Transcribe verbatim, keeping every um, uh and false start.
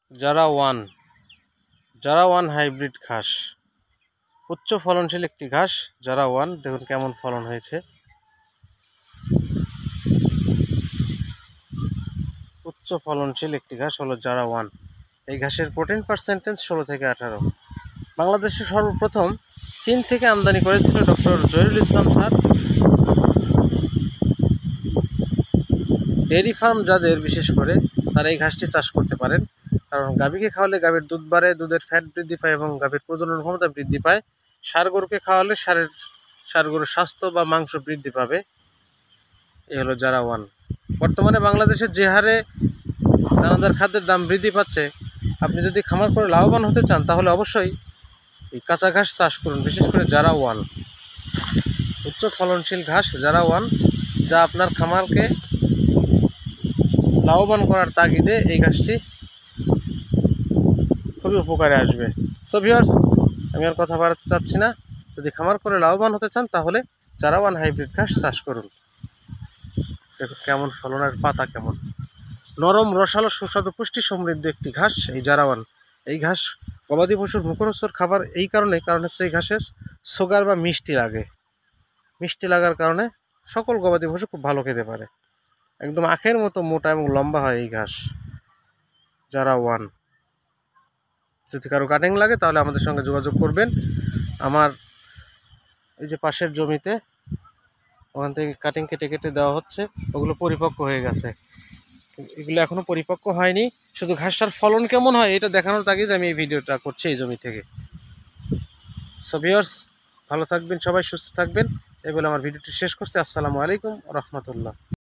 জারা one জারা one hybrid ঘাস, উচ্চ ফলনশীল একটি ঘাস। জারা ওয়ান দেখুন কেমন ফলন হয়েছে। উচ্চ ফলনশীল একটি ঘাস হলো জারা ওয়ান। এই ঘাসের প্রোটিন পার্সেন্টেজ ষোলো থেকে আঠারো। বাংলাদেশে সর্বপ্রথম চীন থেকে আমদানি করেছিল doctor Zahirul Islam sir. Dairy farm যাদের, বিশেষ করে তারা এই ঘাসটি চাষ করতে পারেন, কারণ গাভীকে খাওয়ালে গাভীর দুধ বাড়ে, দুধের ফ্যাট বৃদ্ধি পায় এবং গাভীর প্রজনন ক্ষমতা বৃদ্ধি পায়। ষাঁড় গরুকে খাওয়ালে ষাঁড়ের ষাঁড় গরুর স্বাস্থ্য বা মাংস বৃদ্ধি পাবে। এই হলো জারা ওয়ান। বর্তমানে বাংলাদেশে যে হারে দানাদার খাদ্যের দাম বৃদ্ধি পাচ্ছে, আপনি যদি খামার করে লাভবান হতে চান তাহলে অবশ্যই এই কাঁচা ঘাস চাষ করুন, বিশেষ করে জারা ওয়ান। উচ্চ ফলনশীল ঘাস জারা ওয়ান, যা আপনার খামারকে লাভবান করার তাগিদে এই ঘাসটি খুবই উপকারে আসবে। সো ভিউয়ার্স, আমি আর কথা বাড়াতে চাচ্ছি না। যদি খামার করে লাভবান হতে চান তাহলে জারা ওয়ান হাইব্রিড ঘাস চাষ করুন। দেখুন কেমন ফলন, আর পাতা কেমন নরম, রসালো, সুস্বাদু, পুষ্টি সমৃদ্ধ একটি ঘাস এই জারা ওয়ান। এই ঘাস গবাদি পশুর মুখরোচক খাবার এই কারণে, কারণ হচ্ছে এই ঘাসের সুগার বা মিষ্টি লাগে। মিষ্টি লাগার কারণে সকল গবাদি পশু খুব ভালো খেতে পারে। একদম আখের মতো মোটা এবং লম্বা হয় এই ঘাস জারা ওয়ান। যদি কারো কাটিং লাগে তাহলে আমাদের সঙ্গে যোগাযোগ করবেন। আমার এই যে পাশের জমিতে, ওখান থেকে কাটিং কেটে কেটে দেওয়া হচ্ছে, ওগুলো পরিপক্ক হয়ে গেছে। এগুলো এখনো পরিপক্ক হয়নি, শুধু ঘাসটার ফলন কেমন হয় এটা দেখানোর তাগিদে আমি এই ভিডিওটা করছি এই জমি থেকে। সো ভিউয়ার্স, ভালো থাকবেন সবাই, সুস্থ থাকবেন। এই বলে আমার ভিডিওটি শেষ করছি। আসসালামু আলাইকুম রহমতুল্লাহ।